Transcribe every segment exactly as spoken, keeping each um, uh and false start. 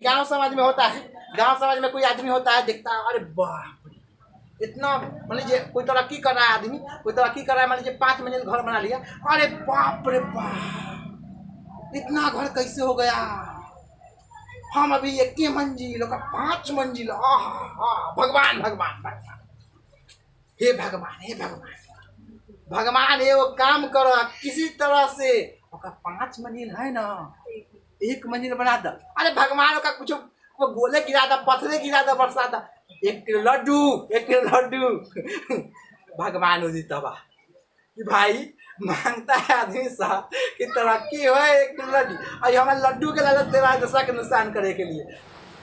गांव समाज में होता है, गांव समाज में कोई आदमी होता है, दिखता है, अरे बाप रे इतना, मान लीजिए कोई तरक्की कर रहा है आदमी, कोई तरक्की कर रहा है, मान लीजिए पाँच मंजिल घर बना लिया, अरे बाप रे बाप इतना घर कैसे हो गया, हम अभी एक ही मंजिल का पाँच मंजिल, आह भगवान भगवान भगवान, हे भगवान हे भगवान भगवान ये वो काम करो किसी तरह से, पांच मंजिल है ना, एक मंजिल बना दो, अरे भगवान का कुछ वो गोले गिरा था, पत्थरे गिरा था, बरसा था, एक किलो लड्डू एक किलो लड्डू भगवान उसी तबाह कि भाई मांगता है आदमी सा कि तरक्की हो, एक किलो लड्डू, और हमारे लड्डू के लालच दे रहा है दशा के नुकसान करे के लिए।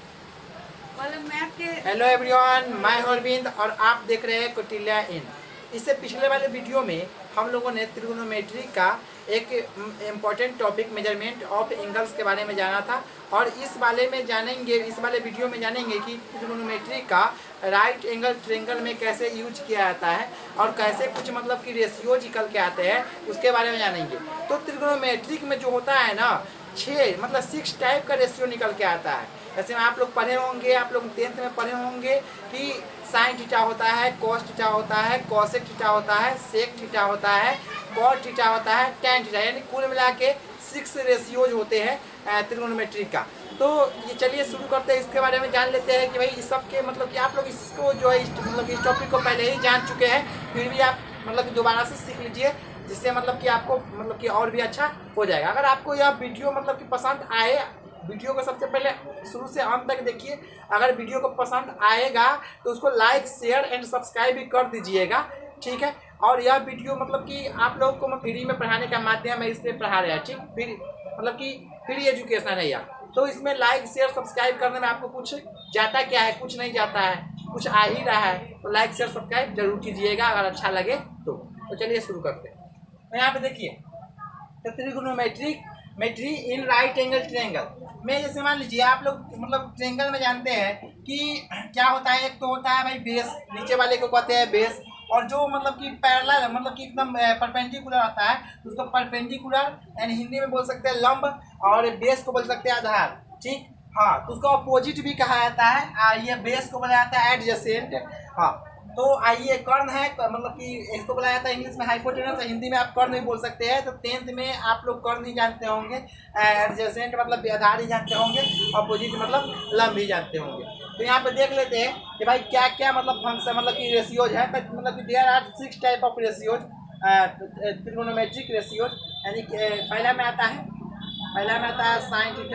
हेलो एवरीवन, मैं हूं अरविंद और आप देख रहे हैं कौटिल्या इन। इससे पिछले वाले वीडियो में हम लोगों ने त्रिगोनोमेट्री का एक important topic measurement of angles के बारे में जाना था, और इस वाले में जानेंगे इस वाले वीडियो में जानेंगे कि त्रिगोनोमेट्री का राइट एंगल ट्रायंगल में कैसे यूज किया जाता है और कैसे कुछ मतलब कि रेशियोज निकल के आते हैं, उसके बारे में जानेंगे। तो त्रिगोनोमेट्रिक में जो होता है ना, छः मतलब सिक्स टाइप का रेशियो निकल के आता है। जैसे आप लोग पढ़े होंगे, आप लोग टेंथ में पढ़े होंगे कि साइन थीटा होता है, कॉस थीटा होता है, कॉसेक थीटा होता है, सेक थीटा होता है, कॉट थीटा होता है, टैन थीटा, यानी कुल मिला के सिक्स रेशियोज होते हैं त्रिगोनोमेट्री का। तो ये चलिए शुरू करते हैं, इसके बारे में जान लेते हैं कि भाई इस सब के मतलब कि आप लोग इसको जो है मतलब इस टॉपिक को पहले ही जान चुके हैं, फिर भी आप मतलब दोबारा से सीख लीजिए, जिससे मतलब कि आपको मतलब कि और भी अच्छा हो जाएगा। अगर आपको यह वीडियो मतलब कि पसंद आए, वीडियो को सबसे पहले शुरू से अंत तक देखिए। अगर वीडियो को पसंद आएगा तो उसको लाइक शेयर एंड सब्सक्राइब भी कर दीजिएगा, ठीक है। और यह वीडियो मतलब कि आप लोगों को फ्री में पढ़ाने का माध्यम है, इसलिए पढ़ा रहे हैं, ठीक। फिर मतलब कि फ्री एजुकेशन है यार, तो इसमें लाइक शेयर सब्सक्राइब करने में आपको कुछ जाता क्या है, कुछ नहीं जाता है, कुछ आ ही रहा है, तो लाइक शेयर सब्सक्राइब जरूर कीजिएगा अगर अच्छा लगे तो। तो चलिए शुरू करते हैं। तो यहाँ पे देखिए, तो trigonometry in right angle triangle में, जैसे मान लीजिए आप लोग मतलब ट्रायंगल में जानते हैं कि क्या होता है, एक तो होता है भाई बेस, नीचे वाले को कहते हैं बेस, और जो मतलब कि पैरेलल मतलब कि एकदम परपेंडिकुलर आता है उसको परपेंडिकुलर यानी हिंदी में बोल सकते हैं लंब, और बेस को बोल सकते हैं आधार, ठीक। हाँ, तो उसको अपोजिट भी कहा जाता है, ये बेस को बोला जाता है एडजेसेंट। हाँ, तो आइए कर्ण है मतलब कि इसको बोला जाता है इंग्लिश में हाइपोटेनस, हिंदी में आप कर्ण भी बोल सकते हैं। तो टेंथ में आप लोग कर्ण ही जानते होंगे, एडजेसेंट मतलब आधार ही जानते होंगे, अपोजिट मतलब लंब ही जानते होंगे। तो यहाँ पे देख लेते हैं कि भाई क्या क्या मतलब फंक्शन मतलब कि रेशियोज है, मतलब कि there are six type of ratios trigonometric ratios. यानी पहला में आता है पहला में आता है साइन थीटा।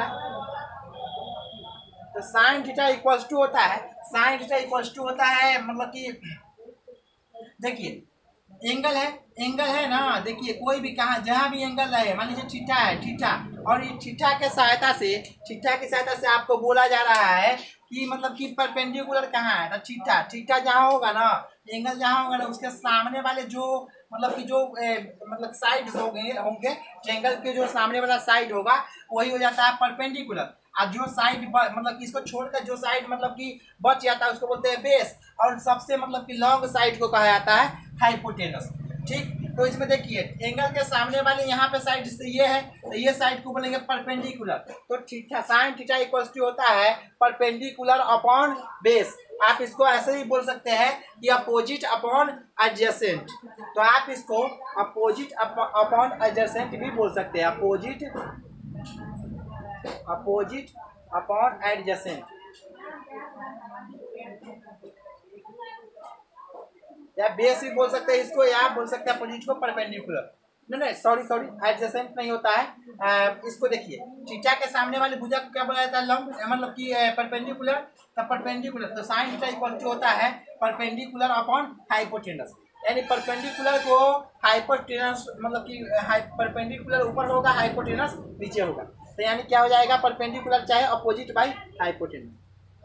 तो साइन थीटा इक्वल्स टू होता है साइन थीटा इक्वल्स टू होता है मतलब कि देखिए एंगल है एंगल है ना, देखिए कोई भी कहाँ जहाँ भी एंगल रहे, मान लीजिए थीटा है, थीटा, और ये थीटा के सहायता से थीटा की सहायता से आपको बोला जा रहा है कि मतलब कि परपेंडिकुलर कहाँ है, तो थीटा थीटा जहाँ होगा ना, एंगल जहाँ होगा ना, उसके सामने वाले जो मतलब कि जो ए, मतलब साइड होंगे होंगे ट्रायंगल के जो सामने वाला साइड होगा वही हो जाता है परपेंडिकुलर, और जो साइड मतलब कि इसको छोड़कर जो साइड मतलब कि बच जाता है उसको बोलते हैं बेस, और सबसे मतलब कि लॉन्ग साइड को कहा जाता है हाइपोटेनस, ठीक। तो इसमें देखिए एंगल के सामने वाले यहाँ पे साइड से ये है, तो ये साइड को बोलेंगे परपेंडिकुलर। तो theta sine theta equals to होता है परपेंडिकुलर अपॉन बेस। आप इसको ऐसे ही बोल सकते हैं कि अपोजिट अपॉन एडजेसेंट, तो आप इसको अपोजिट अपॉन एडजेसेंट भी बोल सकते हैं, अपोजिट अपोजिट अपॉन एडजेसेंट, या बेस भी बोल सकते हैं इसको, या बोल सकते हैं अपोजिट को परपेंडिकुलर। नहीं नहीं सॉरी सॉरी एडजेसेंट नहीं होता है। आ, इसको देखिए थीटा के सामने वाली भुजा को क्या बोला जाता है, लंब मतलब कि परपेंडिकुलर, तो परपेंडिकुलर तो साइन थीटा इक्वल टू होता है परपेंडिकुलर अपॉन हाइपोटेनस, यानी परपेंडिकुलर को हाइपोटेनस मतलब कि परपेंडिकुलर ऊपर होगा, हाइपोटेनस नीचे होगा, तो यानी क्या हो जाएगा परपेंडिकुलर चाहे अपोजिट बाई हाइपोटेनस,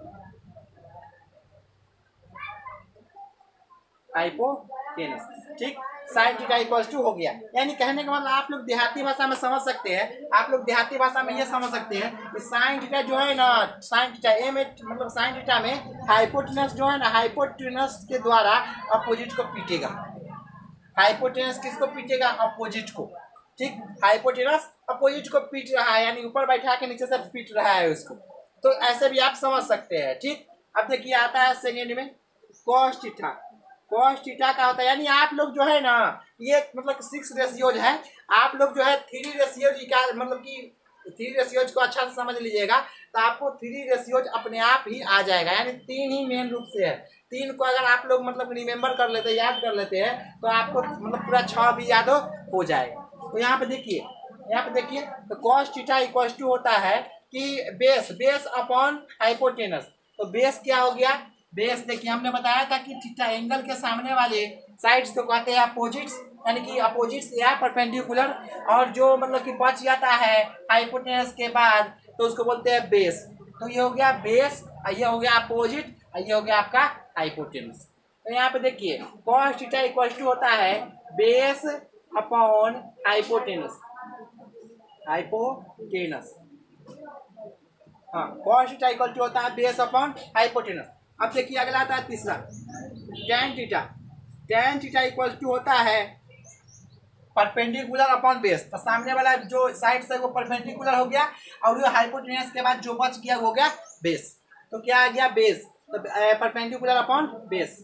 हाइपोटेनस, ठीक। साइन थीटा इक्वल्स टू हो गया, यानी कहने का मतलब आप लोग देहाती भाषा में समझ सकते हैं, आप लोग देहाती भाषा में ये समझ सकते हैं कि साइन थीटा जो है ना, साइन थीटा ए में मतलब साइन थीटा में हाइपोटेनस जो है ना, हाइपोटेनस के द्वारा अपोजिट को पीटेगा, हाइपोटेनस किसको पीटेगा, अपोजिट को, ठीक। हाइपोटेनस अपोजिट को पीट रहा है, यानी ऊपर बैठा के नीचे से पीट रहा है उसको, तो ऐसे भी आप समझ सकते हैं। ठीक, अब देखिए आता है सेकेंड में कॉस थीटा। कॉस थीटा का होता है, यानी आप लोग जो है ना ये मतलब सिक्स रेशियोज है, आप लोग जो है थ्री रेशियोज का मतलब कि थ्री रेशियोज को अच्छा से समझ लीजिएगा तो आपको थ्री रेशियोज अपने आप ही आ जाएगा। यानी तीन ही मेन रूप से है, तीन को अगर आप लोग मतलब रिमेम्बर कर लेते हैं, याद कर लेते हैं तो आपको मतलब पूरा छः भी याद हो जाएगा। तो यहाँ पे देखिए, यहाँ पे देखिए तो कॉस थीटा इक्वल टू होता है कि बेस बेस अपॉन हाइपोटेनस। तो बेस क्या हो गया, बेस देखिए हमने बताया था कि थीटा एंगल के सामने वाले साइड्स को कहते हैं अपोजिट्स, यानी कि अपोजिट्स या परपेंडिकुलर, और जो मतलब कि बच जाता है हाइपोटेनस के बाद तो उसको बोलते हैं बेस। तो ये हो गया बेस, ये हो गया अपोजिट, ये हो गया आपका हाइपोटेनस। तो यहाँ पे देखिए कॉस थीटा इक्वल टू होता है बेस अपॉन हाइपोटेनस, हाइपोटेनस हाँ कॉस थीटा इक्वल टू होता है बेस अपॉन हाइपोटेनस। अब देखिए अगला आता है तीसरा tan theta. tan theta equal to होता है परपेंडिकुलर अपॉन बेस। तो सामने वाला जो साइड से वो परपेंडिकुलर हो गया और वो हाइपोटेनस के बाद जो बच गया वो हो गया बेस। तो क्या आ गया बेस, तो perpendicular upon base.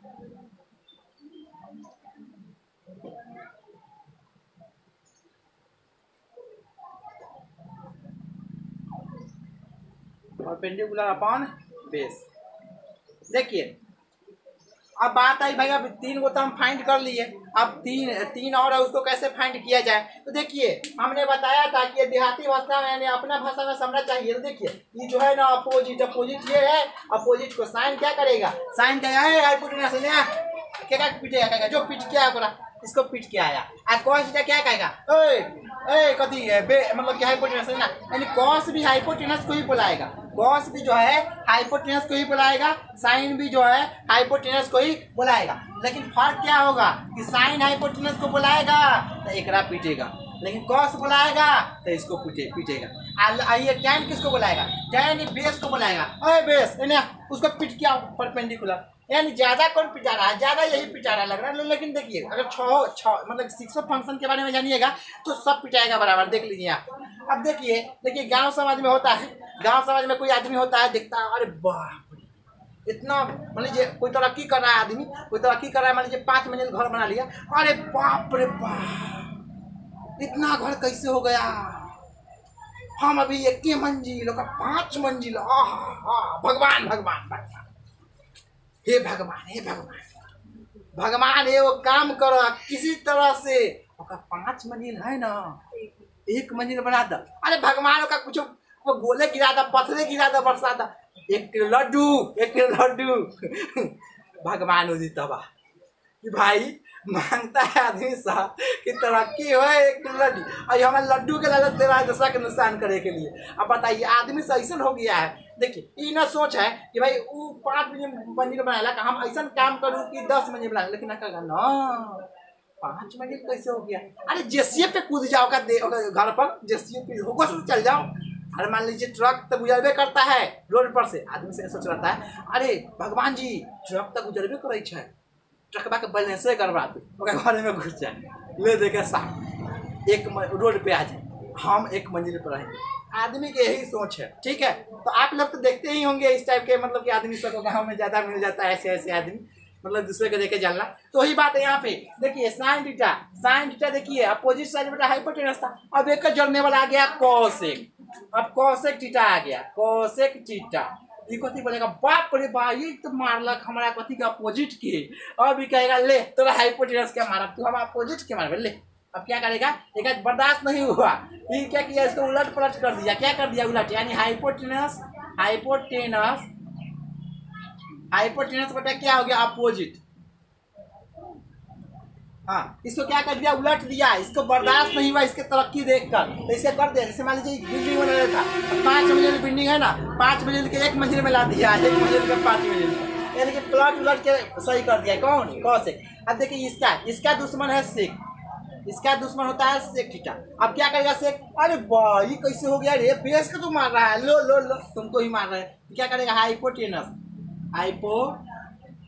Perpendicular upon base. देखिए अब बात आई भाई, अब तीन को तो हम फाइंड कर लिए, अब तीन तीन और है उसको कैसे फाइंड किया जाए। तो देखिए हमने बताया था कि ये देहाती भाषा में यानी अपना भाषा में समझना चाहिए। तो देखिए ये जो है ना अपोजिट, अपोजिट ये है, अपोजिट को साइन क्या करेगा, साइन क्या है हाइपोटेनस है क्या क्या पीटेगा, क्या जो पीट के आया इसको पीट के आया। और कॉस थीटा क्या कहेगा, ओए ए कथी है बे मतलब कि हाइपोटेनस है ना, यानी कॉस भी हाइपोटेनस को ही बुलाएगा, कॉस भी जो है हाइपोटेनस को ही बुलाएगा, साइन भी जो है हाइपोटेनस को ही बुलाएगा। लेकिन फर्क क्या होगा कि साइन हाइपोटेनस को बुलाएगा तो एकरा पीटेगा, लेकिन कॉस बुलाएगा तो इसको पीटे पीटेगा। आइए टैन किसको बुलाएगा, टैन बेस को बुलाएगा, ओए बेस है उसको पीट क्या परपेंडिकुलर, यानी ज्यादा कौन पिटा रहा है, ज्यादा यही पिटा रहा लग रहा है। लेकिन देखिए अगर छः छः मतलब सिक्स फंक्शन के बारे में जानिएगा तो सब पिटाएगा बराबर, देख लीजिए आप। अब देखिए देखिए गांव समाज में होता है, गांव समाज में कोई आदमी होता है देखता है अरे बाप रे इतना मान लीजिए कोई तरक्की कर रहा है आदमी, कोई तरक्की कर रहा है मान लीजिए पाँच मंजिल घर बना लिया, अरे बाप रे बाप इतना घर कैसे हो गया, हम अभी एक ही मंजिल पाँच मंजिल, भगवान भगवान भगवान हे भगवान हे भगवान भगवान ये वो काम करो किसी तरह से पांच मंजिल है ना एक मंजिल बना दो। अरे भगवान का कुछ वो गोले गिरा था, पत्थरे गिरा था, बरसा था, एक किलो लड्डू एक किलो लड्डू भगवान हो तबाह कि भाई मांगता है आदमी सा कि तरक्की हो एक किलो लड्डू, और हमारे लड्डू के लालच दे रहा है दशा के नुकसान करे के लिए। अब बताइए आदमी से ऐसा हो गया है। देखिए ये ना सोच है कि भाई वो पाँच मंजिल बनाएला हम ऐसा काम करूँ कि दस मंजिल बना, लेकिन ना कहा ना पाँच मंजिल कैसे हो गया, अरे जेसीए पे कूद जाओ का घर पर, जेसीए पे होगा तो चल जाओ। अरे मान लीजिए ट्रक तो गुजरबे करता है रोड पर से, आदमी से सोच रहा है अरे भगवान जी ट्रक तो गुजरबे करे है, ट्रकबा के बैलेंसे गड़बड़ा दू घर में घुस जाए ले दे के साथ एक रोड पे आ जाए, हम एक मंजिल पर रहेंगे। आदमी की यही सोच है, ठीक है। तो आप लोग तो देखते ही होंगे इस टाइप के मतलब कि आदमी सबको गाँव में ज़्यादा मिल जाता है ऐसे ऐसे आदमी, मतलब दूसरे को देखे जानना। तो वही बात है यहाँ पे देखिए साइन थीटा, साइन थीटा देखिए अपोजिट साइड बेटा हाइपोटेनस था, अब एक जोड़ने वाला आ गया कोसेक, अब कोसेक थीटा आ गया, कोसेक थीटा ये कथी बोलेगा बाप रे बाप ये तो मारलक हमारा कथी के अपोजिट के, अब ये कहेगा ले तोरा हाइपोटेनस के मारा तू हम अपोजिट के मार ले। अब क्या करेगा, एक बर्दाश्त नहीं हुआ, ये क्या किया इसको उलट पलट कर दिया, क्या कर दिया उलट, यानी हाइपोटेनस हाइपोटेनस हाइपोटेनस बेटा क्या हो गया अपोजिट, हाँ इसको क्या कर दिया उलट दिया, इसको बर्दाश्त नहीं हुआ इसके तरक्की देखकर, तो इसे कर दिया। जैसे मान लीजिए बिल्डिंग बना रहा था, पाँच मंजिल बिल्डिंग है ना, पाँच मंजिल के एक मंजिल में ला दिया, एक मंजिल के पाँच मंजिल, यानी कि प्लॉट उलट के सही कर दिया कौन कौशिक। अब देखिए इसका इसका दुश्मन है सेक, इसका दुश्मन होता है सेक थीटा। अब क्या करेगा सेक, अरे भाई कैसे हो गया रे बेस को तू मार रहा है, लो लो लो तुमको ही मार रहा है, क्या करेगा हाइपोटेनस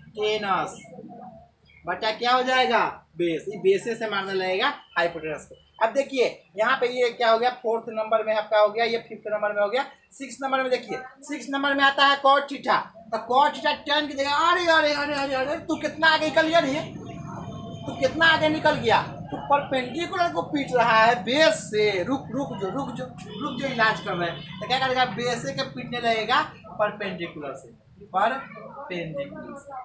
हाइपोटेनस बटा क्या हो जाएगा बेस, ये बेसे से मारने लगेगा हाइपोटेनस को। अब देखिए यहाँ पे ये क्या हो गया, फोर्थ नंबर में आपका हो गया, ये फिफ्थ नंबर में हो गया। सिक्स नंबर में देखिए, सिक्स नंबर में आता है कॉट थीटा। तो कॉट थीटा टेन की जगह, अरे अरे अरे अरे अरे तू कितना आगे निकल गया नहीं, तू कितना आगे निकल गया, तू परपेंडिकुलर को पीट रहा है बेस से। रुक रुक जो रुक जो रुक जो इलाज कर रहे हैं, तो क्या करेगा, बेस से के पीटने लगेगा परपेंडिकुलर से, परपेंडिकुलर से।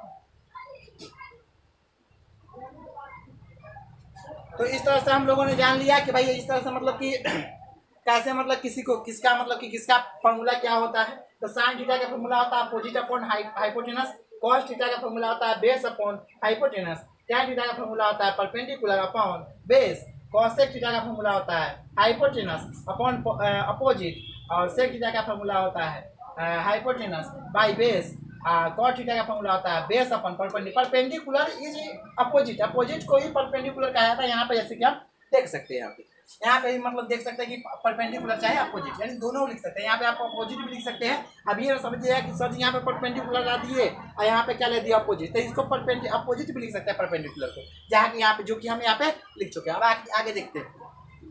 तो इस तरह से हम लोगों ने जान लिया कि भाई इस तरह से मतलब कि कैसे मतलब किसी को किसका मतलब कि किसका फॉर्मूला क्या होता है। तो साइन थीटा का फॉर्मूला होता है opposite upon hypotenuse, cos theta का फॉर्मूला होता है base upon hypotenuse, tan theta का फॉर्मूला होता है perpendicular upon base, cosec theta का फॉर्मूला होता है हाइपोटेनस अपॉन अपोजिट, और सेक थीटा का फॉर्मूला होता है hypotenuse by base, cot theta का फॉर्मूला होता है base upon perpendicular. Perpendicular is opposite, opposite को ही परपेंडिकुलर कहा जाता है। यहाँ पे जैसे कि आप देख सकते हैं, यहाँ पे यहाँ पे मतलब देख सकते हैं कि परपेंडिकुलर चाहे अपोजिट, यानी दोनों लिख सकते हैं। यहाँ पे आप अपोजिट भी लिख सकते हैं। अब ये समझिए कि सर यहाँ पे परपेंडिकुलर ला दिए और यहाँ पे क्या ले दिया अपोजिट, तो इसको परपेंडि अपोजिट भी लिख सकते हैं परपेंडिकुलर को, जहाँ कि यहाँ पे जो कि हम यहाँ पे लिख चुके हैं। अब आगे, आगे देखते हैं।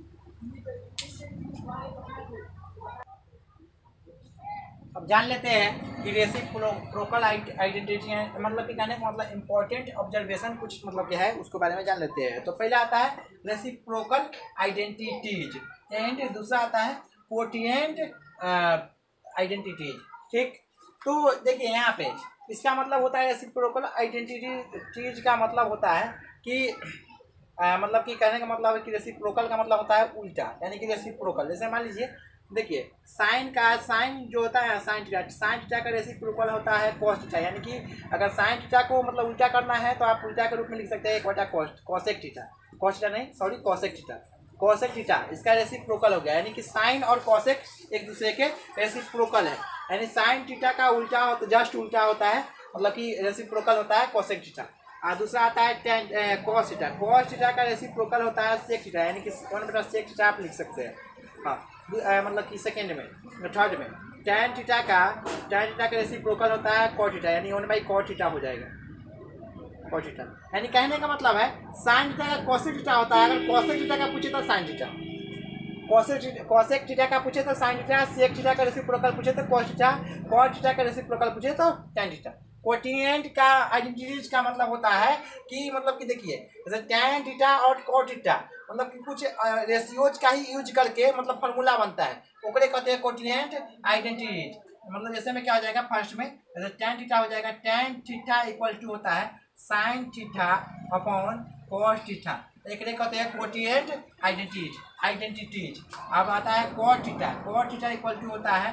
अब जान लेते हैं कि रेसिप्रोकल आइडेंटिटी है मतलब कि कहने का मतलब इंपॉर्टेंट ऑब्जर्वेशन कुछ मतलब क्या है उसके बारे में जान लेते हैं। तो पहला आता है रेसिप्रोकल आइडेंटिटीज एंड दूसरा आता है कोटिएंट आइडेंटिटीज। ठीक, तो देखिए यहाँ पे इसका मतलब होता है रेसिप्रोकल आइडेंटिटीज का मतलब होता है कि आ, मतलब कि कहने का मतलब है कि रेसिप्रोकल का मतलब होता है उल्टा, यानी कि रेसिप्रोकल। जैसे मान लीजिए देखिए साइन का साइन जो होता है साइन थीटा, साइन थीटा का रेसिप्रोकल होता है कॉस थीटा, यानी कि अगर साइन थीटा को मतलब उल्टा करना है तो आप उल्टा के रूप में लिख सकते हैं एक बटा कॉसेक थीटा, कॉस थीटा नहीं sorry cosec theta, cosec theta इसका रेसिप्रोकल हो गया। यानी कि साइन और कॉसेक एक दूसरे के रेसिप्रोकल है, यानी साइन थीटा का उल्टा हो तो जस्ट उल्टा होता है, मतलब कि रेसिप्रोकल होता है कॉसेक थीटा। और दूसरा आता है tan cos theta, cos theta का रेसिप्रोकल होता है सेक थीटा, यानी कि वन बटा सेक थीटा आप लिख सकते हैं। हाँ मतलब कि सेकेंड में थर्ड में टैन थीटा का टैन थीटा का रेसिप्रोकल होता है कॉट थीटा, यानी वन बाई कॉट थीटा हो जाएगा, कॉट थीटा। यानी कहने का मतलब है साइन थीटा का कॉसेक थीटा होता है, अगर कॉसेक थीटा का पूछे तो sine theta, cosec cosec theta का पूछे तो साइन थीटा, सेक थीटा का रेसिप्रोकल पूछे तो कॉस थीटा, कॉट थीटा का रेसिप्रोकल पूछे तो टैन थीटा। कोटिएंट का आइडेंटिटीज का मतलब होता है कि मतलब कि देखिए जैसे टैन थीटा और कॉट थीटा मतलब कि कुछ रेशियोज का ही यूज करके मतलब फार्मूला बनता है, ओकरे कहते हैं कोटिएंट आइडेंटिटीज। मतलब जैसे में क्या हो जाएगा फर्स्ट में जैसे टैन थीटा हो जाएगा, टैन थीटा इक्वल टू होता है sine theta upon cos theta, एक कहते हैं कोटिएंट आइडेंटिटीज आइडेंटिटीज। अब आता है cot theta, cot theta equal to होता है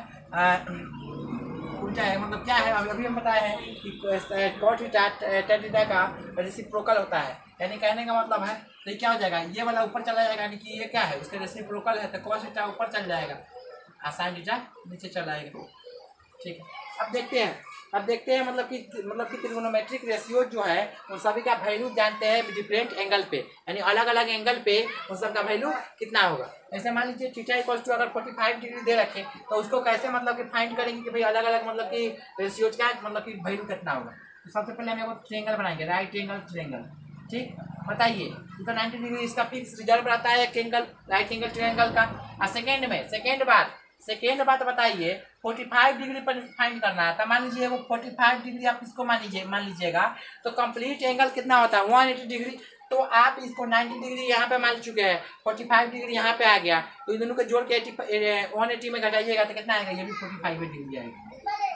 उल्टा है, मतलब क्या है अभी अभी हम बताए हैं कि कॉट थीटा टैन थीटा का रेसिप्रोकल होता है, यानी कहने का मतलब है तो ये क्या हो जाएगा ये वाला ऊपर चला जाएगा, यानी कि ये क्या है उसका रेसिप्रोकल है तो कॉस थीटा ऊपर चल जाएगा और साइन थीटा नीचे चला आएगा। ठीक है, अब देखते हैं अब देखते हैं मतलब कि मतलब कि ट्रिगोनोमेट्रिक रेशियो जो है उन सभी का वैल्यू जानते हैं डिफरेंट एंगल पे, यानी अलग अलग एंगल पे उन सब का वैल्यू कितना होगा। जैसे मान लीजिए थीटा इक्वल टू अगर पैंतालीस डिग्री दे रखे तो उसको कैसे मतलब कि फाइंड करेंगे कि भाई अलग अलग मतलब कि रेशियोज का मतलब कि वैल्यू कितना होगा। तो सबसे पहले हम एक ट्रायंगल बनाएंगे, राइट एंगल ट्रायंगल। ठीक, बताइए तो नाइन्टी डिग्री इसका फिक्स रिजल्ट आता है एक एंगल राइट एंगल ट्रायंगल का। और सेकेंड में सेकेंड बात सेकेंड बात बताइए पैंतालीस डिग्री पर फाइंड करना है, तो मान लीजिए वो पैंतालीस डिग्री आप इसको मान लीजिए मान लीजिएगा तो कंप्लीट एंगल कितना होता है एक सौ अस्सी डिग्री, तो आप इसको नब्बे डिग्री यहाँ पे मान चुके हैं, पैंतालीस डिग्री यहाँ पे आ गया, तो इन दोनों को जोड़ के एक सौ अस्सी में घटाइएगा तो कितना आएगा, ये भी पैंतालीस डिग्री आएगा।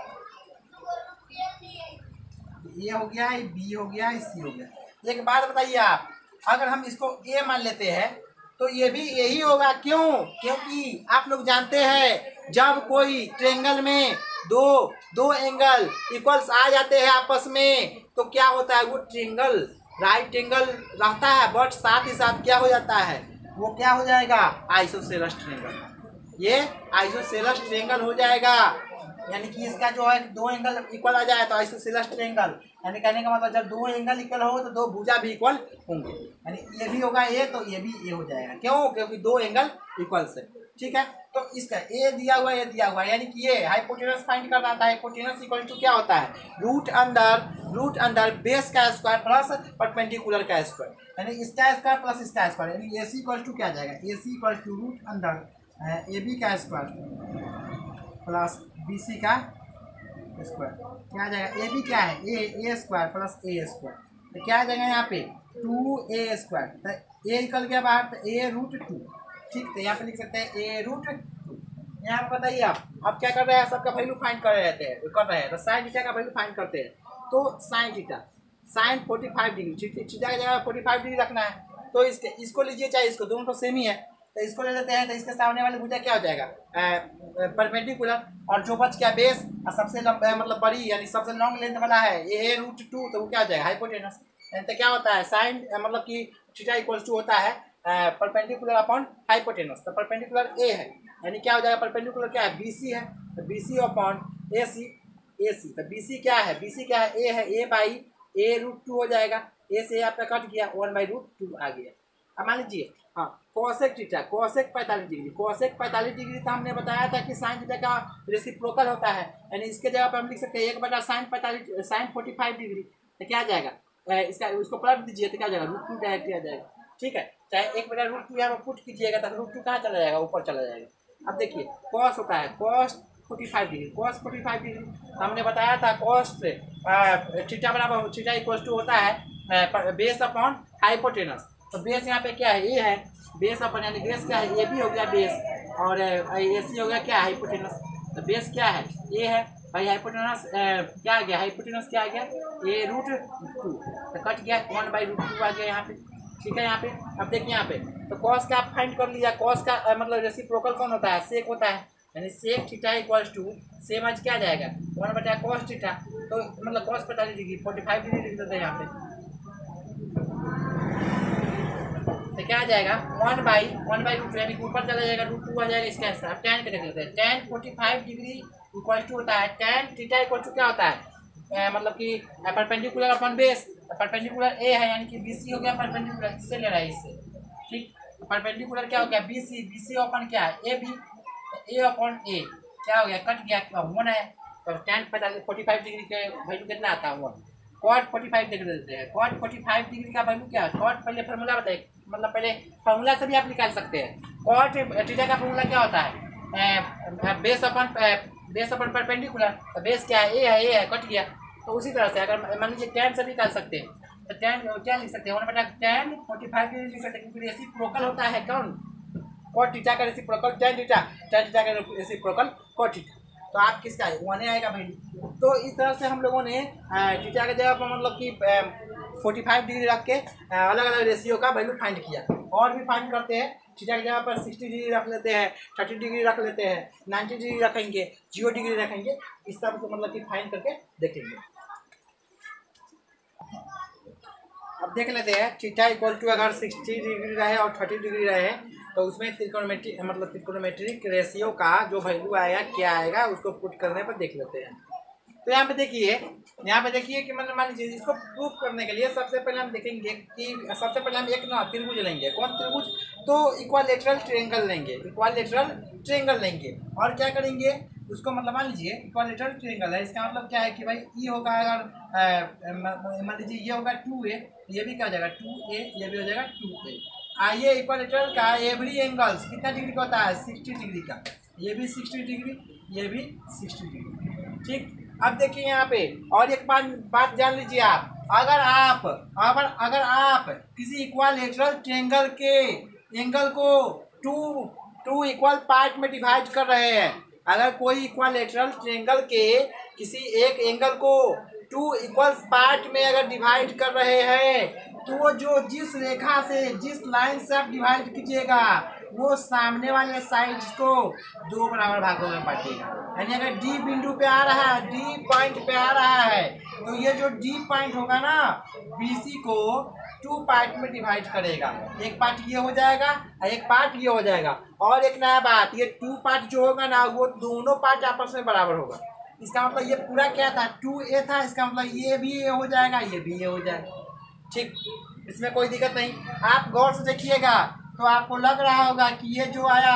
ये हो गया, ये बी हो गया, ये सी हो गया। एक बात बताइए आप, अगर हम इसको ए मान लेते हैं तो ये भी यही होगा, क्यों? क्योंकि आप लोग जानते हैं जब कोई ट्रायंगल में दो दो एंगल इक्वल्स आ जाते हैं आपस में तो क्या होता है, वो ट्रायंगल राइट एंगल रहता है बट साथ ही साथ क्या हो जाता है, वो क्या हो जाएगा आइसोसेलेस ट्रायंगल। ये आइसोसेलेस ट्रायंगल हो जाएगा, यानी कि इसका जो है दो एंगल इक्वल आ जाए तो आइसोसेलेस ट्रायंगल, यानी कहने का मतलब जब दो एंगल इक्वल हो तो दो भुजा भी इक्वल होंगे, यानी ये भी होगा ए तो ये भी ए हो जाएगा। क्यों? क्योंकि दो एंगल इक्वल से। ठीक है। तो इसका ए दिया हुआ है, ये दिया हुआ है, यानी कि ये हाइपोटेनस फाइंड करना था। हाइपोटेनस इक्वल टू क्या होता है, root under root under base का स्क्वायर प्लस परपेंडिकुलर का स्क्वायर, यानी इसका स्क्वायर प्लस इसका स्क्वायर, यानी ए सी इक्वल टू क्या आ जाएगा, A C equal to root under A B का स्क्वायर प्लस बी सी का स्क्वायर। क्या आ जाएगा, ए बी क्या है, A A square plus A square, तो क्या आ जाएगा यहाँ पे टू ए स्क्वायर, तो ए निकल गया बाहर, तो ए रूट टू, ठीक। तो यहाँ पे लिख सकते हैं ए रूट टू। यहाँ पे बताइए आप अब क्या कर रहे हैं, सबका वैल्यू फाइंड कर रहे थे कर रहे हैं तो साइन थीटा का वैल्यू फाइंड करते हैं। तो sine theta sine forty five degree, theta की जगह फोर्टी फाइव डिग्री रखना है, तो इसके इसको लीजिए चाहे इसको, दोनों तो सेम ही है, तो इसको ले लेते हैं। तो इसके सामने वाली भुजा क्या हो जाएगा, परपेंडिकुलर, और जो बच गया बेस और सबसे लंबा मतलब बड़ी यानी सबसे लॉन्ग लेंथ वाला है ये रूट टू, तो वो क्या हो जाएगा हाइपोटेनस। तो क्या होता है साइन मतलब कि थीटा इक्वल्स टू होता है परपेंडिकुलर अपॉन हाइपोटेनस। तो परपेंडिकुलर ए है, यानी क्या हो जाएगा, परपेंडिकुलर क्या है बी सी है, तो B C upon A C, A C, तो बी सी क्या है, बी सी क्या है ए है, A by A root two हो जाएगा, ए से आपका कट गया, वन बाई रूट टू आ गया। अब मान लीजिए हाँ कोसेक थीटा, कोसेक पैंतालीस डिग्री, कोसेक पैंतालीस डिग्री था, हमने बताया था कि साइन थीटा का रेसिप्रोकल होता है, यानी इसके जगह पर हम लिख सकते हैं एक बटा साइन पैंतालीस साइन फोर्टी फाइव डिग्री, तो क्या आ जाएगा इसका, उसको पलट दीजिए तो क्या आ जाएगा रूट टू डायरेक्ट आ जाएगा, ठीक है। चाहे एक बटा रूट टू यहाँ पर पुट कीजिएगा तो रूट टू कहाँ चला जाएगा, ऊपर चला जाएगा। अब देखिए कॉस होता है cos forty five degree, cos forty five degree हमने बताया था कॉस थीटा बराबर थीटा इक्वल टू होता है बेस अपॉन हाइपोटेनस। तो बेस यहाँ पे क्या है ए है, बेस अपन यानी बेस क्या है ए बी हो गया बेस, और ए सी हो गया क्या हाइपोटेनस। तो बेस क्या है ए है भाई, हाइपोटेनस क्या आ गया, हाइपोटेनस क्या आ गया ए रूट टू, तो कट गया वन बाई रूट टू आ गया यहाँ पे, ठीक है। यहाँ पे अब देखिए यहाँ पे तो कॉस का आप फाइंड कर लिया, कॉस का आ, मतलब रेसिप्रोकल कौन होता है, सेक होता है, यानी sec theta equals to same आज क्या आ जाएगा वन बटा कॉस थीटा, तो मतलब कॉस पैंतालीस डिग्री फोर्टी फाइव डिग्री लिख देते हैं यहाँ पे, तो क्या आ जाएगा one by one by root two, यानी ऊपर चला जाएगा रूट टू आ जाएगा इसका आंसर। अब टेन का देख लेते हैं, tan forty five degree equal to होता है टेन थीटा इक्वल टू क्या होता है ए, मतलब कि perpendicular upon base, perpendicular A है यानी कि बी सी हो गया परपेंडिकुलर, इससे ले रहा है इससे, ठीक। परपेंडिकुलर क्या हो गया B C, B C upon क्या है ए बी, ए अपॉन ए क्या हो गया कट गया वन है, तो टेन पैंतालीस फोर्टी फाइव डिग्री के वैल्यू कितना आता है one. Cot forty five degree देते हैं, कॉट फोर्टी फाइव डिग्री का वैल्यू क्या है, कॉट पहले फार्मूला बताइए, मतलब पहले फार्मूला से भी आप निकाल सकते हैं। कॉट थीटा का फार्मूला क्या होता है base upon base upon perpendicular, तो बेस क्या है ए है, ए है कट गया, तो उसी तरह से अगर मान लीजिए टेन से भी निकाल सकते हैं, तो टेन क्या लिख सकते हैं वन बटा टेन फोर्टी फाइव डिग्री लिख सकते हैं, क्योंकि रेसिप्रोकल होता है कौन कॉट थीटा का reciprocal tan theta, tan theta का रेसिप्रोकल कॉट थीटा, तो आप किसका वन आएगा भाई। तो इस तरह से हम लोगों ने थीटा के जगह पर मतलब कि फोर्टी फाइव डिग्री रख के अलग अलग रेशियो का वैल्यू फाइंड किया, और भी फाइंड करते हैं। थीटा की जगह पर सिक्सटी डिग्री रख लेते हैं, थर्टी डिग्री रख लेते हैं, नाइन्टी डिग्री रखेंगे, जीरो डिग्री रखेंगे, इस सब को मतलब कि फाइंड करके देखेंगे। अब देख लेते हैं थीटा इक्वल टू अगर सिक्सटी डिग्री रहे और थर्टी डिग्री रहे तो उसमें त्रिकोणमेट्रिक मतलब त्रिकोणमेट्रिक रेशियो का जो वैल्यू आएगा क्या आएगा उसको पुट करने पर देख लेते हैं। तो यहाँ पे देखिए यहाँ पे देखिए कि मतलब मान लीजिए इसको प्रूफ करने के लिए सबसे पहले हम देखेंगे कि सबसे पहले हम एक ना त्रिभुज लेंगे, कौन त्रिभुज, तो इक्वालेटरल ट्रायंगल लेंगे, इक्वालेटरल ट्रायंगल लेंगे, और क्या करेंगे उसको मतलब मान लीजिए इक्वालेटरल ट्रायंगल है, इसका मतलब क्या है कि भाई ये होगा अगर मान लीजिए ये होगा टू ए, ये भी क्या हो जाएगा टू ए, ये भी हो जाएगा टू ए। आइए इक्वालेटरल का एवरी एंगल्स कितना डिग्री का होता है सिक्सटी डिग्री का, ये भी सिक्सटी डिग्री, ये भी सिक्सटी डिग्री, ठीक। अब देखिए यहाँ पे और एक बात बात जान लीजिए आप, अगर आप अगर अगर आप किसी इक्वालेटरल ट्रायंगल के एंगल को टू टू इक्वल पार्ट में डिवाइड कर रहे हैं, अगर कोई इक्वालेटरल ट्रायंगल के किसी एक एंगल को टू इक्वल पार्ट में अगर डिवाइड कर रहे हैं तो जो जिस रेखा से जिस लाइन से आप डिवाइड कीजिएगा वो सामने वाले साइड्स को दो बराबर भागों में बांटेगा, यानी अगर डी बिंदु पे आ रहा है, डी पॉइंट पे आ रहा है, तो ये जो डी पॉइंट होगा ना बीसी को टू पार्ट में डिवाइड करेगा, एक पार्ट ये हो जाएगा और एक पार्ट ये हो जाएगा, और एक नया बात ये टू पार्ट जो होगा ना वो दोनों पार्ट आपस में बराबर होगा। इसका मतलब ये पूरा क्या था टू ए था, इसका मतलब ये भी ये हो जाएगा, ये भी ये हो जाएगा, ठीक, इसमें कोई दिक्कत नहीं। आप गौर से देखिएगा तो आपको लग रहा होगा कि ये जो आया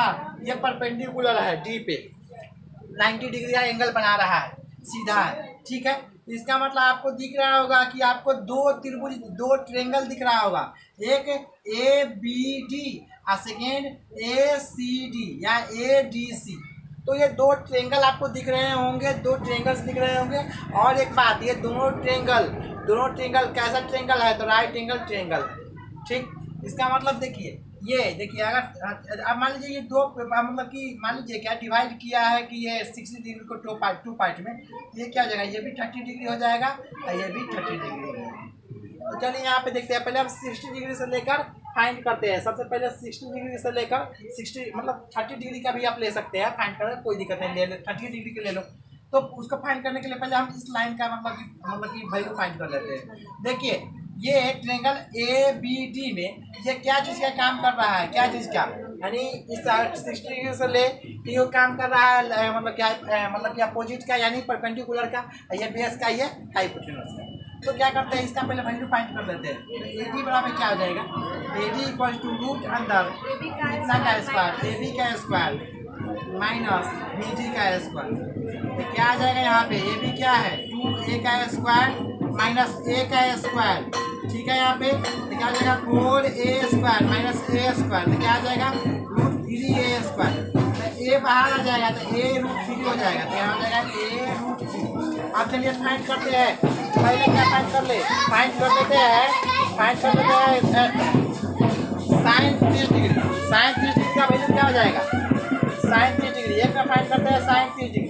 ये परपेंडिकुलर है डी पे, नाइन्टी डिग्री का एंगल बना रहा है, सीधा है, ठीक है। इसका मतलब आपको दिख रहा होगा कि आपको दो त्रिभुज, दो ट्रेंगल दिख रहा होगा, एक ए बी डी और सेकेंड ए सी डी या ए डी सी। तो ये दो ट्रेंगल आपको दिख रहे होंगे, दो ट्रेंगल्स दिख रहे होंगे। और एक बात, ये दोनों ट्रेंगल, दोनों ट्रेंगल कैसा ट्रेंगल है, तो राइट एंगल ट्रेंगल, ठीक। इसका मतलब देखिए, ये देखिए अगर अब मान लीजिए ये दो मतलब कि मान लीजिए क्या डिवाइड किया है कि ये सिक्सटी डिग्री को टू पार्ट टू पार्ट में, ये क्या हो जाएगा, ये भी थर्टी डिग्री हो जाएगा और ये भी थर्टी डिग्री हो जाएगा। तो चलिए यहाँ पे देखते हैं, पहले हम सिक्सटी डिग्री से लेकर फाइंड करते हैं। सबसे पहले सिक्सटी डिग्री से लेकर सिक्सटी मतलब थर्टी डिग्री का भी आप ले सकते हैं फाइंड करना, कोई दिक्कत नहीं, ले लो थर्टी डिग्री के ले लो। तो उसको फाइंड करने के लिए पहले हम इस लाइन का मतलब कि मतलब कि वैल्यू फाइंड कर लेते हैं। देखिए ये ट्रेंगल ए बी डी में ये क्या चीज़ का काम कर रहा है, क्या चीज़ का, यानी इस सिक्सटी डिग्री से ले ये काम कर रहा है मतलब क्या मतलब कि अपोजिट का यानी परपेंडिकुलर का, ये बेस का, ये हाइपोटेनस का। तो क्या करते हैं, इसका पहले वैल्यू फाइंड कर लेते हैं। ए डी बराबर क्या हो जाएगा, A D equal to root अंदर कितना का स्क्वायर, ए बी का स्क्वायर माइनस बी डी का स्क्वायर। तो क्या आ जाएगा यहाँ पे, ए बी क्या है टू ए का स्क्वायर माइनस ए का स्क्वायर, ठीक है। यहाँ पे तो क्या आ जाएगा four A square minus A square, तो क्या आ जाएगा रूट थ्री ए स्क्वायर। तो ए बाहर आ जाएगा तो ए रूट थ्री हो जाएगा, तो यहाँ आ जाएगा ए रूट थ्री। अब चलिए फाइंड करते हैं, पहले क्या फाइंड कर ले, फाइंड कर लेते हैं, फाइंड कर लेते हैं साइन तीस डिग्री, साइन तीस डिग्री का वैल्यू क्या हो जाएगा, साइन तीस डिग्री, एक में फाइंड करते हैं साइन तीस डिग्री,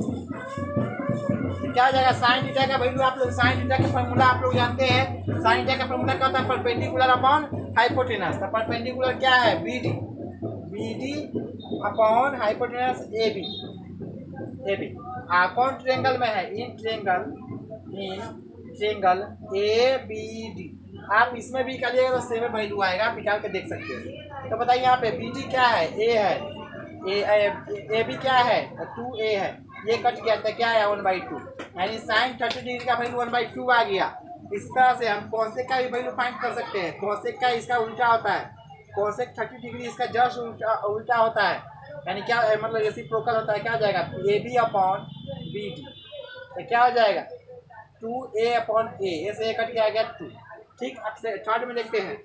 क्या हो जाएगा साइन थीटा का वैल्यू। आप लोग साइन थीटा का फॉर्मूला आप लोग जानते हैं, साइन थीटा का फॉर्मूला क्या होता है, परपेंडिकुलर अपॉन हाइपोटेनस। तो परपेंडिकुलर क्या है, B D, B D upon hypotenuse A B, A B कौन ट्रेंगल में है, in triangle, in triangle A B D. आप इसमें भी निकालिएगा तो सेम वैल्यू आएगा, आप निकाल के देख सकते हैं। तो बताइए यहाँ पे बी डी क्या है, ए है, ए बी क्या है, टू ए है, ये कट गया था, क्या है वन बाई टू, यानी साइन थर्टी डिग्री का वैल्यू वन बाई टू आ गया। इस तरह से हम कोसेक का भी वैल्यू फाइंड कर सकते हैं। कोसेक का इसका उल्टा होता है, कोसेक थर्टी डिग्री इसका जस्ट उल्टा उल्टा होता है, यानी क्या मतलब रेसिप्रोकल होता है। क्या हो जाएगा, A B upon B D, तो क्या हो जाएगा two A upon A, A से ए कट गया गया टू, ठीक। अब से थर्ड में देखते हैं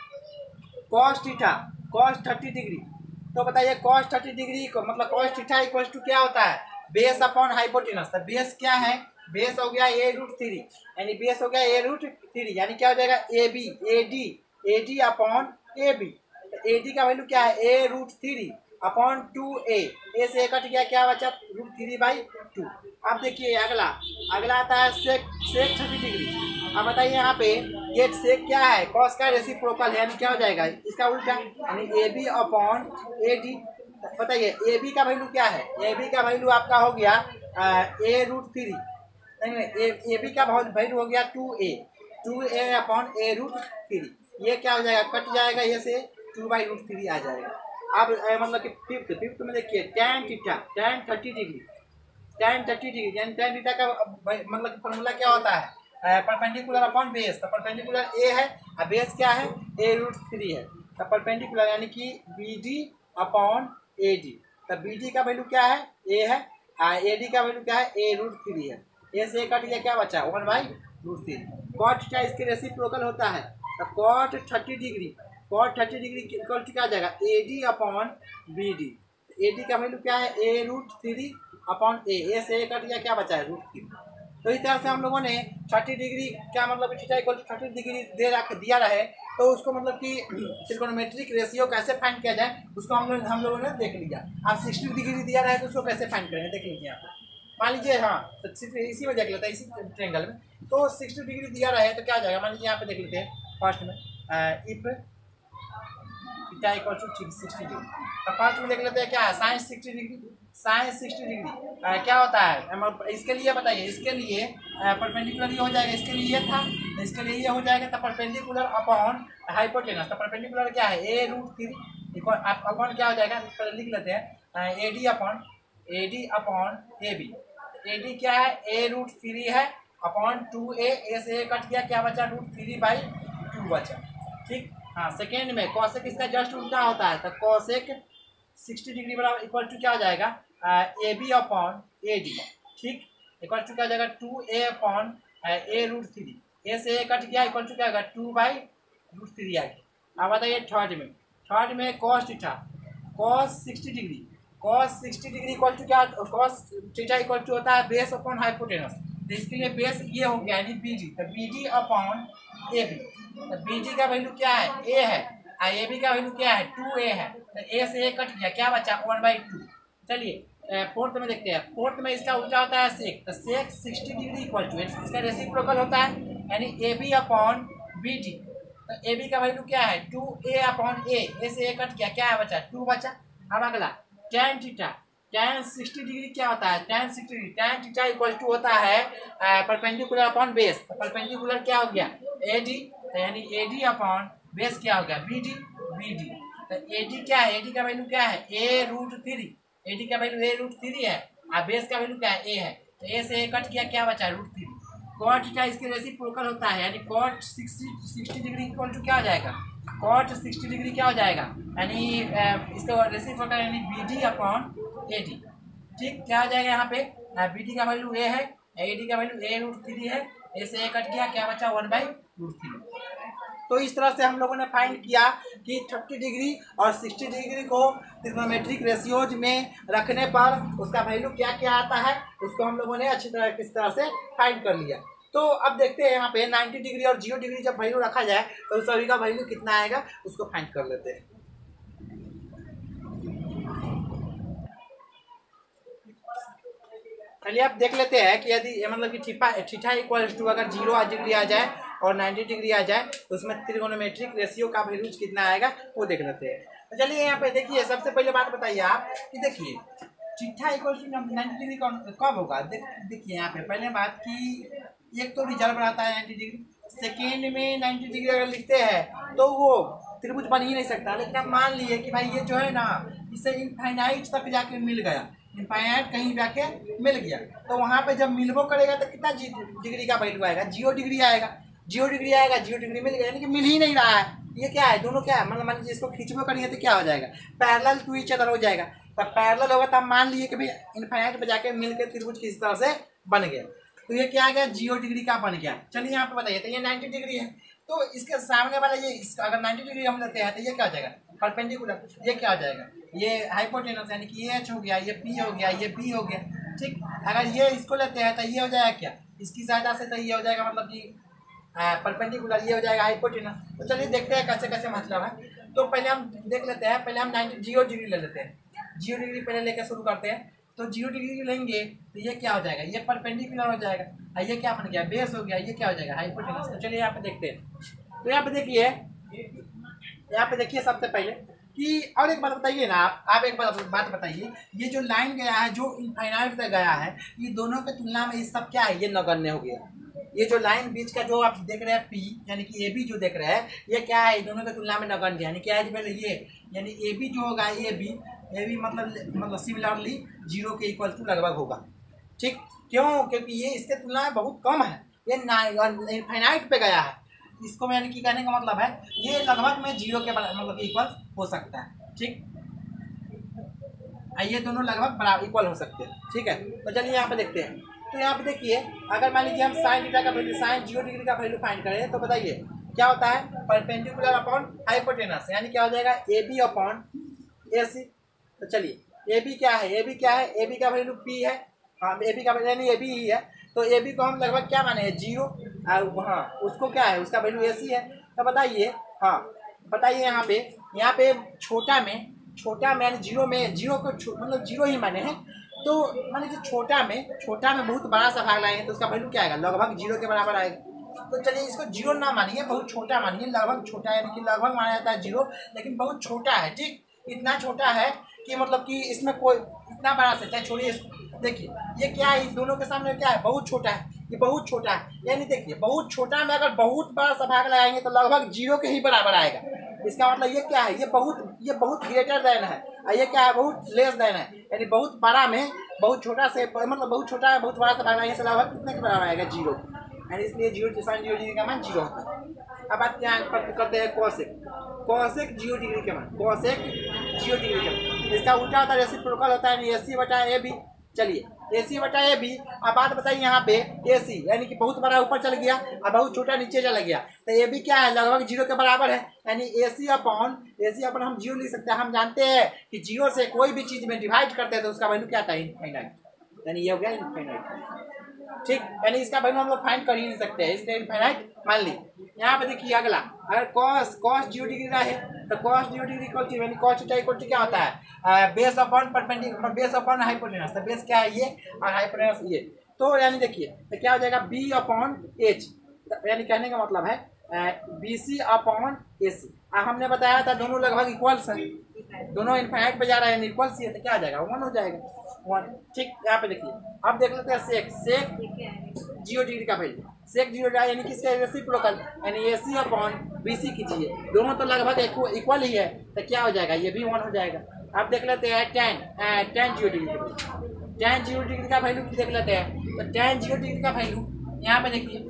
cos theta, cos thirty degree. तो बताइए कॉस थर्टी डिग्री को मतलब कॉस थीटा इक्वल टू क्या होता है, बेस अपॉन हाइपोटेनस। तो बेस क्या है, बेस हो गया ए रूट थ्री, यानी बेस हो गया ए रूट थ्री, यानी क्या हो जाएगा A B, A D, A D upon A B. A D का वैल्यू क्या है, A root three upon two A, A से कट गया, क्या बचा रूट थ्री बाई टू। अब देखिए अगला, अगला आता है सेक, सेक थर्टी डिग्री। अब बताइए यहाँ पे ये सेक क्या है, कॉस का रेसिप्रोकल है, यानी क्या हो जाएगा इसका उल्टा, यानी A B upon A D. बताइए ए बी का वैल्यू क्या है, ए बी का वैल्यू आपका हो गया ए रूट थ्री, नहीं ए बी का वैल्यू हो गया two A, two A upon A root three. ये क्या हो जाएगा, कट जाएगा, ये से टू बाई रूट थ्री आ जाएगा। अब मतलब कि फिफ्थ, फिफ्थ में देखिए tan theta, tan thirty degree, tan thirty degree यानी टेन थीटा का मतलब कि फॉर्मूला क्या होता है, परपेंडिकुलर अपॉन बेस। तो परपेंडिकुलर ए है और बेस क्या है, ए रूट थ्री है। तो परपेंडिकुलर यानी कि B D upon A D. तो बी डी का वैल्यू क्या है, ए है, ए डी का वैल्यू क्या है, ए रूट थ्री है। ए से कट गया, क्या बचा one by root three. Cot theta इसके रेसिप्रोकल होता है, तो cot thirty degree, cot thirty degree equal to क्या आ जाएगा, A D upon B D. A D का वैल्यू क्या है, A root three upon A, A से कट गया, क्या बचा है रूट थ्री। तो इस तरह से हम लोगों ने थर्टी डिग्री क्या मतलब theta equal to thirty degree दे रख दिया रहे, तो उसको मतलब कि त्रिकोणोमेट्रिक रेशियो कैसे फाइंड किया जाए उसको हम लोग हम लोगों ने देख लिया। अब सिक्सटी डिग्री दिया रहा है तो उसको कैसे फाइंड करेंगे देख लीजिए यहाँ पर। मान लीजिए हाँ, तो इसी में देख लेते हैं, इसी ट्रेंगल में तो सिक्सटी डिग्री दिया रहा है तो क्या आ जाएगा। मान लीजिए यहाँ पे देख लेते हैं फर्स्ट में, if theta equal to sixty degree, तो फर्स्ट में देख लेते हैं क्या है, sine sixty degree, sine sixty degree क्या होता है इसके लिए बताइए। इसके लिए परपेंडिकुलर ये हो जाएगा, इसके लिए ये था, इसके लिए ये हो जाएगा। तो परपेंडिकुलर अपॉन हाइपोटेनस, तो परपेंडिकुलर क्या है, A root three equal upon क्या हो जाएगा, लिख लेते हैं A D upon A D upon A B. A D क्या है, ए रूट थ्री है अपॉन टू ए, ए से ए कट गया, क्या बचा रूट थ्री बाई टू बचा, ठीक। हाँ सेकेंड में कॉसेक इसका जस्ट उल्टा होता है, तो कॉसेक सिक्सटी डिग्री बराबर इक्वल टू क्या हो जाएगा, A B upon A D, ठीक, इक्वल टू क्या हो जाएगा, two A upon A root three, A से ए कट गया, इक्वल टू क्या होगा, टू बाई रूट थ्री आ गया। अब बताइए थर्ड में, थर्ड में cos theta, cos sixty degree, cos sixty degree equal to क्या, कॉस थीटा इक्वल टू होता है बेस अपॉन हाइपोटेनस, तो इसके लिए बेस ये हो गया यानी बी डी, तो B D upon A B, तो बी डी का वैल्यू क्या है, ए है, और ए बी का वैल्यू क्या है, टू ए है, तो ए से ए कट गया, क्या बचा, वन बाई टू। चलिए फोर्थ में देखते हैं, फोर्थ में इसका उल्टा होता है सेक, तो sec sixty degree equal to, इसका रेसिप्रोकल होता है यानी A B upon B D, तो ए बी का वैल्यू क्या है, to A upon A, A से ए कट गया, क्या है बचा, टू बचा। अब अगला tan theta, tan sixty degree क्या होता है, tan sixty degree, tan theta equal to होता है परपेंडिकुलर अपॉन बेस, परपेंडिकुलर क्या हो गया, ए डी, यानी ए डी अपॉन बेस क्या हो गया, बी डी, बी डी, तो ए डी क्या है, ए डी का वैल्यू क्या है, A root three, A D का वैल्यू ए रूट थ्री है, और बेस का वैल्यू क्या है, ए है, तो ए से ए कट गया, क्या बचा, रूट थ्री। कॉट थीटा इसके रेसिप्रोकल होता है यानी cot sixty sixty degree equal to क्या हो जाएगा, कॉट सिक्सटी डिग्री क्या हो जाएगा, यानी इसका रेसिप्रोकल यानी B D upon A D, ठीक, क्या हो जाएगा यहाँ पे, बी डी का वैल्यू ए है, ए डी का वैल्यू ए रूट थ्री है, ए से ए कट गया, क्या बचा, वन बाई रूट थ्री। तो इस तरह से हम लोगों ने फाइंड किया कि थर्टी डिग्री और सिक्सटी डिग्री को ट्रिग्नोमेट्रिक रेशियोज में रखने पर उसका वैल्यू क्या क्या आता है, उसको हम लोगों ने अच्छी तरह किस तरह से फाइंड कर लिया। तो अब देखते हैं यहाँ पे नाइन्टी डिग्री और जीरो डिग्री जब वैल्यू रखा जाए तो सभी का वैल्यू कितना आएगा उसको फाइंड कर लेते हैं। चलिए आप देख लेते हैं कि यदि मतलब कि थीटा थीटा इक्वल टू अगर जीरो डिग्री आ जाए और नाइन्टी डिग्री आ जाए तो उसमें त्रिकोणोमेट्रिक रेशियो का वैल्यूज कितना आएगा वो देख लेते हैं। तो चलिए यहाँ पे देखिए, सबसे पहले बात बताइए आप कि देखिए theta equal to ninety degree कब होगा, देख देखिए यहाँ पे पहले बात की एक तो रिजल्व रहता है नाइन्टी डिग्री, सेकेंड में नाइन्टी डिग्री अगर लिखते हैं तो वो त्रिभुज बन ही नहीं सकता। लेकिन आप मान लिए कि भाई ये जो है ना इसे इनफाइनाइट तक जाके मिल गया, इनफाइनाइट कहीं जाके मिल गया, तो वहाँ पे जब मिलबो करेगा तो कितना डिग्री का वैल्यू आएगा, जीरो डिग्री आएगा, जीरो डिग्री आएगा, जीरो डिग्री मिल गया, यानी कि मिल ही नहीं रहा है। ये क्या है, दोनों क्या है, मतलब मान लीजिए इसको खींचबो करेंगे तो क्या हो जाएगा, पैरेलल टू ईच अदर हो जाएगा। तो पैरेलल होगा तब मान लिए कि भाई इनफाइनाइट पे जाके मिल के त्रिभुज किस तरह से बन गया, तो ये क्या आ गया, जीरो डिग्री का बन गया। चलिए यहाँ पे बताइए, तो ये नाइन्टी डिग्री है, तो इसके सामने वाला ये इसका अगर नाइन्टी डिग्री हम लेते हैं तो ये क्या हो जाएगा, परपेंडिकुलर, ये क्या हो जाएगा, ये हाइपोटेनस यानी कि ये एच हो गया, ये पी हो गया, ये बी हो गया, ठीक। अगर ये इसको लेते हैं तो ये हो जाएगा क्या, इसकी सहायता से, तो ये हो जाएगा मतलब कि परपेंडिकुलर, ये हो जाएगा हाइपोटेनस। तो चलिए देखते हैं कैसे कैसे मतलब है। तो पहले हम देख लेते हैं, पहले हम नाइन्टी जीरो डिग्री ले लेते हैं, जीरो डिग्री पहले लेकर शुरू करते हैं। तो जीरो डिग्री लेंगे तो ये क्या हो जाएगा, ये परपेंडिकुलर हो जाएगा, और ये क्या बन गया, बेस हो गया, ये क्या हो जाएगा, हाइपोटेनस। तो चलिए यहाँ पे देखते हैं। तो यहाँ पे देखिए, यहाँ पे देखिए सबसे पहले कि और एक बात बताइए ना आप आप एक बात बात बताइए, ये जो लाइन गया है जो इनफाइनाइट तक गया है, ये दोनों के तुलना में ये सब क्या है, ये नगण्य हो गया। ये जो लाइन बीच का जो आप देख रहे हैं पी यानी कि ए बी जो देख रहे हैं, ये क्या है, दोनों के तुलना में नगण्य, यानी क्या है पहले ये यानी ए बी जो होगा, ए बी ए बी मतलब मतलब सिमिलरली जीरो के इक्वल टू लगभग होगा, ठीक। क्यों, क्योंकि ये इसके तुलना में बहुत कम है, ये इनफाइनाइट पे गया है, इसको यानी कि कहने का मतलब है ये लगभग में जीरो के मतलब इक्वल हो सकता है, ठीक। ये दोनों लगभग बराबर इक्वल हो सकते हैं, ठीक है। तो चलिए यहाँ पे देखते हैं। तो यहाँ पे देखिए, अगर मान लीजिए हम साइन थीटा का वैल्यू, साइन जीरो डिग्री का वैल्यू फाइंड करें तो बताइए क्या होता है, परपेंडिकुलर अपॉन हाइपोटेनस, यानी क्या हो जाएगा, A B upon A C. तो चलिए ए बी क्या है, ए बी क्या है, ए बी का वैल्यू पी है, हाँ ए बी का वैल्यू यानी ए बी ही है, तो ए बी को हम लगभग क्या माने हैं, जीरो, हाँ उसको क्या है, उसका वैल्यू ए सी है। तो बताइए, हाँ बताइए यहाँ पे यहाँ पे छोटा में छोटा में यानी जीरो में, जीरो को मतलब जीरो ही माने हैं, तो मान लीजिए छोटा में छोटा में बहुत बड़ा सा भाग लाएंगे तो उसका वैल्यू क्या आएगा, लगभग जीरो के बराबर आएगा। तो चलिए इसको जीरो ना मानिए, बहुत छोटा मानिए, लगभग छोटा यानी कि लगभग माना जाता है जीरो, लेकिन बहुत छोटा है, ठीक। इतना छोटा है कि मतलब कि इसमें कोई इतना बड़ा से, चाहे छोड़िए इसको, देखिए ये क्या है, इस दोनों के सामने क्या है, बहुत छोटा है, ये बहुत छोटा है, यानी देखिए बहुत छोटा में अगर बहुत बड़ा सा भाग लगाएंगे तो लगभग जीरो के ही बराबर आएगा। इसका मतलब ये क्या है, ये बहुत ये बहुत ग्रेटर देन है, और ये क्या है, बहुत लेस देन है, यानी बहुत बड़ा में बहुत छोटा से मतलब बहुत छोटा है, बहुत बड़ा सा भाग लगाएंगे तो लगभग कितने के बराबर आएगा, जीरो, यानी इसलिए जीरो साइन जीरो डिग्री का मान जीरो होता है। अब बात क्या करते हैं, कॉसेक, कॉसेक जीरो डिग्री के मान, कॉसेक जीरो डिग्री के मान इसका उल्टा होता है रेसिप्रोकल होता है ए सी बटा ए बी। चलिए ए सी बटा ए बी। अब बात बताइए यहाँ पे ए सी यानी कि बहुत बड़ा ऊपर चल गया और बहुत छोटा नीचे चला गया, तो ए बी क्या है, लगभग जीरो के बराबर है, यानी A C upon A C upon हम जीरो लिख सकते हैं। हम जानते हैं कि जीरो से कोई भी चीज़ में डिवाइड करते हैं तो उसका वैल्यू क्या आता है, इनफाइनाइट, यानी ये हो गया इनफाइनाइट। ठीक, यानी इसका वैल्यू हम लोग फाइंड कर ही नहीं सकते हैं, इसलिए इनफाइनाइट मान ली। यहाँ पे देखिए अगला, अगर कॉस कॉस जीरो डिग्री रहे तो cos zero degree equal to यानी कॉस थीटा इक्वल टू क्या होता है, base upon perpendicular, base upon hypotenuse. तो बेस क्या है ये और हाइपोटेनस ये, तो यानी देखिए तो क्या हो जाएगा बी अपॉन एच, यानी कहने का मतलब है बी सी अपॉन ए सी। हमने बताया था दोनों लगभग इक्वल्स हैं, दोनों इनफाइनाइट पे जा रहा है यानी इक्वल सी है, तो क्या आ जाएगा वन हो जाएगा वन। ठीक, यहाँ पे देखिए अब देख लेते हैं सेक सेक जीरो डिग्री का वैल्यू, सेक जीरो डिग्री यानी किसका रेसिप्रोकल यानी ए सी अपॉन बी सी कीजिए, दोनों तो लगभग इक्वल ही है, तो क्या हो जाएगा ये भी वन हो जाएगा। अब देख लेते हैं tan tan zero degree, tan zero degree का वैल्यू देख लेते हैं, तो टेन जीरो डिग्री का वैल्यू यहाँ पे देखिए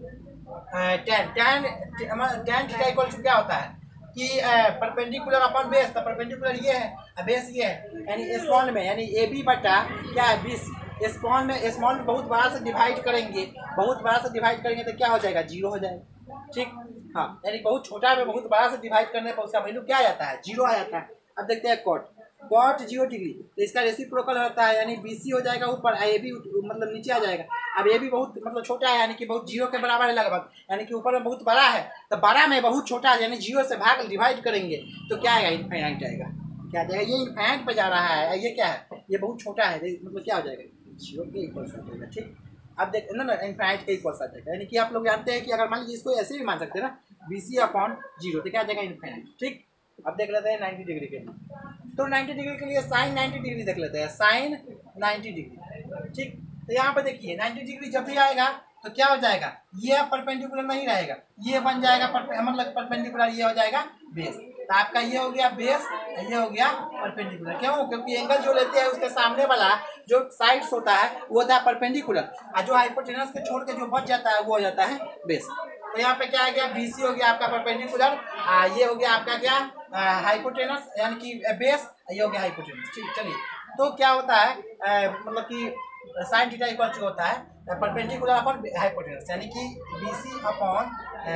tan tan tan theta equal to क्या होता है कि परपेंडिकुलर अपॉन बेस, तो परपेंडिकुलर ये है बेस ये है, यानी स्मॉल में यानी ए बी बटा क्या है बीस, स्मॉल में स्मॉल में बहुत बड़ा से डिवाइड करेंगे, बहुत बड़ा से डिवाइड करेंगे तो क्या हो जाएगा जीरो हो जाएगा। ठीक, हाँ यानी बहुत छोटा में बहुत बड़ा से डिवाइड करने पर उसका वैल्यू क्या आ जाता है, जीरो आ जाता है। अब देखते हैं कॉट कॉट जीरो डिग्री, तो इसका रेसिप्रोकल होता है यानी बीसी हो जाएगा ऊपर, ए बी मतलब नीचे आ जाएगा। अब ए भी बहुत मतलब छोटा है यानी कि बहुत जीरो के बराबर है लगभग, यानी कि ऊपर में बहुत बड़ा है, तो बड़ा में बहुत छोटा है यानी जीरो से भाग डिवाइड करेंगे तो क्या आएगा इनफाइनाइट आएगा। क्या जाएगा ये इनफाइनाइट पे जा रहा है, ये क्या है ये बहुत छोटा है, मतलब क्या हो जाएगा जीरो के इक्वल्स आ जाएगा। ठीक, अब देख ना ना इनफाइनाइट के इक्वल्स आ जाएगा, यानी कि आप लोग जानते हैं कि अगर मान लीजिए इसको ऐसे भी मान सकते हैं ना बी सी अपॉन जीरो, तो क्या आ जाएगा इनफाइनाइट। ठीक, अब देख लेते हैं नाइन्टी डिग्री के लिए, तो नाइन्टी डिग्री के लिए साइन नाइन्टी डिग्री देख लेते हैं, साइन नाइन्टी डिग्री। ठीक, तो यहाँ पे देखिए नाइन्टी डिग्री जब भी आएगा तो क्या हो जाएगा, ये परपेंडिकुलर नहीं रहेगा, ये बन जाएगा मतलब परपेंडिकुलर, ये हो जाएगा बेस। तो आपका ये हो गया बेस, ये हो गया परपेंडिकुलर। क्यों, क्योंकि एंगल जो लेते हैं उसके सामने वाला जो साइड्स होता है वो होता है परपेंडिकुलर, और जो हाइपोटेनस के छोड़ के जो बच जाता है वो हो जाता है बेस। तो यहाँ पे क्या आ गया बीसी हो गया आपका परपेंडिकुलर, ये हो गया आपका क्या हाइपोटेनस यानी कि बेस, ये हो गया हाइपोटेनस। ठीक, चलिए तो क्या होता है आ, मतलब कि साइन थीटा इक्वल टू होता है परपेंडिकुलर अपॉन हाइपोटेनस, यानी कि बीसी अपॉन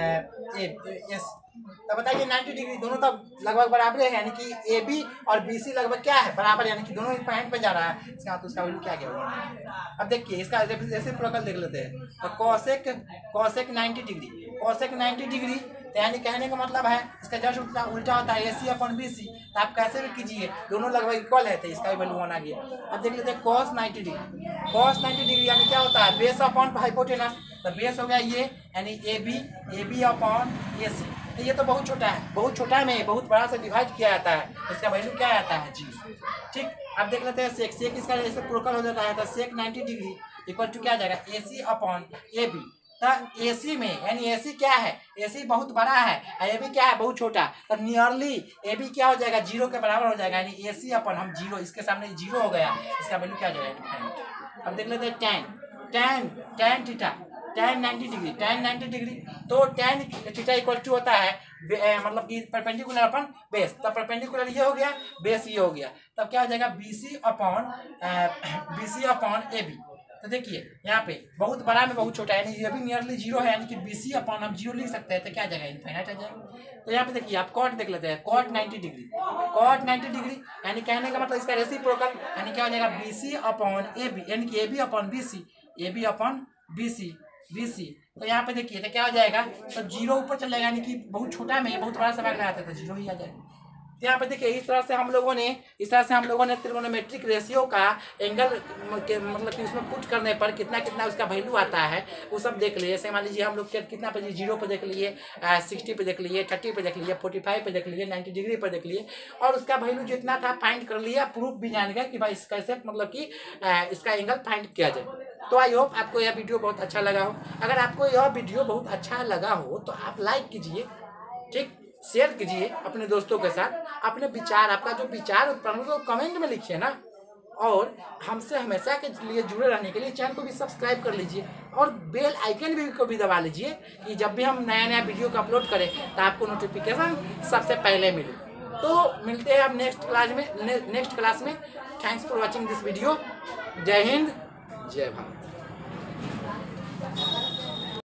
एस। तो बताइए नाइन्टी डिग्री दोनों तो लगभग बराबर है, यानी कि ए बी और बी सी लगभग क्या है बराबर, यानी कि दोनों पॉइंट पे जा रहा है, इसका तो उसका वैल्यू क्या क्या होगा। अब देखिए इसका रेसिप्रोकल देख लेते हैं, तो cosec cosec ninety degree, cosec ninety degree तो यानी कहने का मतलब है इसका जस्ट उल्टा उल्टा होता है ए सी अपॉन बी सी, तो आप कैसे भी कीजिए दोनों लगभग इक्वल है, तो इसका भी वैल्यू वन आ गया। अब देख लेते हैं cos ninety degree, cos ninety degree यानी क्या होता है बेस अपॉन हाइपोटेनस, तो बेस हो गया ये यानी A B A B upon A C, तो ये तो बहुत छोटा है, बहुत छोटा में बहुत बड़ा से डिवाइड किया जाता है, इसका वैल्यू क्या आता है जी। ठीक, अब देख लेते हैं सेक सेक इसका रेसिप्रोकल हो जाता है, तो sec ninety degree equal to क्या आ जाएगा A C upon A B. तो ए सी में यानी ए सी क्या है, ए सी बहुत बड़ा है और ए बी क्या है बहुत छोटा, तो नियरली ए बी क्या हो जाएगा जीरो के बराबर हो जाएगा, यानी ए सी अपन हम जीरो, इसके सामने जीरो हो गया, इसका वैल्यू क्या आ जाएगा। अब देख लेते हैं tan tan tan theta tan ninety degree tan ninety degree, तो टेन थीटा इक्वल टू होता है ए, मतलब कि परपेंडिकुलर अपन बेस, तो परपेंडिकुलर ये हो गया बेस ये हो गया, तब क्या हो जाएगा B C upon B C upon A B. तो देखिए यहाँ पे बहुत बड़ा में बहुत छोटा है, यानी ये भी नियरली जीरो है, यानी कि बी सी अपॉन हम जीरो लिख सकते हैं, तो क्या जाएगा इनफाइनाइट आ जाएगा। तो यहाँ पे देखिए आप कॉट देख लेते हैं, cot ninety degree cot ninety degree यानी कहने का मतलब इसका रेसिप्रोकल यानी क्या हो जाएगा B C upon A B, यानी कि A B upon B C, A B upon B C B C. तो यहाँ पे देखिए तो क्या हो जाएगा, तो जीरो ऊपर चल जाएगा, यानी कि बहुत छोटा में बहुत बड़ा सवाल लगाते हैं तो जीरो ही आ जाएगा। तो यहाँ पे देखिए इस तरह से हम लोगों ने इस तरह से हम लोगों ने त्रिकोणोमेट्रिक रेशियो का एंगल के मतलब कि उसमें पुट करने पर कितना कितना उसका वैल्यू आता है वो सब देख लिए। जैसे मान लीजिए हम लोग कितना पे जीरो पे देख लिए, सिक्सटी पे देख लिए, थर्टी पे देख लिए, फोर्टी फाइव पे देख लिए, नाइन्टी डिग्री पे देख लिए, और उसका वैल्यू जितना था फाइंड कर लिया, प्रूफ भी जान गया कि भाई इस कैसे मतलब कि इसका एंगल फाइंड किया जाए। तो आई होप आपको यह वीडियो बहुत अच्छा लगा हो। अगर आपको यह वीडियो बहुत अच्छा लगा हो तो आप लाइक कीजिए, ठीक, शेयर कीजिए अपने दोस्तों के साथ, अपने विचार आपका जो विचार उत्पन्न हो तो कमेंट में लिखिए ना, और हमसे हमेशा के लिए जुड़े रहने के लिए चैनल को भी सब्सक्राइब कर लीजिए और बेल आइकन भी को भी दबा लीजिए कि जब भी हम नया नया वीडियो को अपलोड करें तो आपको नोटिफिकेशन सबसे पहले मिले। तो मिलते हैं अब नेक्स्ट क्लास में, नेक्स्ट क्लास में। Thanks for watching this video. जय हिंद, जय भारत।